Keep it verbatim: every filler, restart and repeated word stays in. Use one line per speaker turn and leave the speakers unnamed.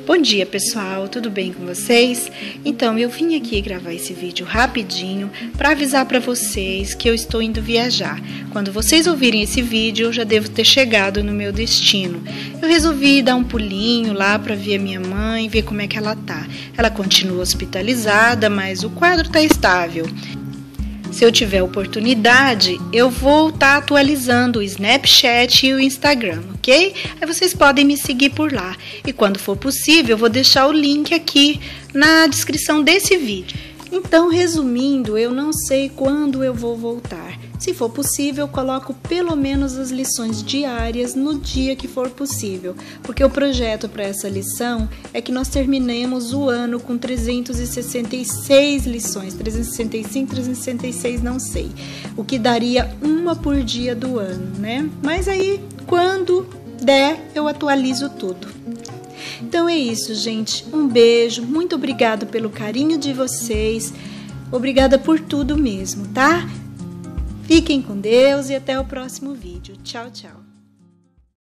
Bom dia pessoal, tudo bem com vocês? Então eu vim aqui gravar esse vídeo rapidinho para avisar para vocês que eu estou indo viajar. Quando vocês ouvirem esse vídeo eu já devo ter chegado no meu destino. Eu resolvi dar um pulinho lá para ver a minha mãe, ver como é que ela tá. Ela continua hospitalizada, mas o quadro está estável. Se eu tiver oportunidade, eu vou estar tá atualizando o Snapchat e o Instagram, ok? Aí vocês podem me seguir por lá. E quando for possível, eu vou deixar o link aqui na descrição desse vídeo. Então, resumindo, eu não sei quando eu vou voltar. Se for possível, eu coloco pelo menos as lições diárias no dia que for possível, porque o projeto para essa lição é que nós terminemos o ano com trezentas e sessenta e seis lições, trezentas e sessenta e cinco, trezentas e sessenta e seis, não sei, o que daria uma por dia do ano, né? Mas aí, quando der, eu atualizo tudo. Então é isso, gente. Um beijo, muito obrigada pelo carinho de vocês, obrigada por tudo mesmo, tá? Fiquem com Deus e até o próximo vídeo. Tchau, tchau.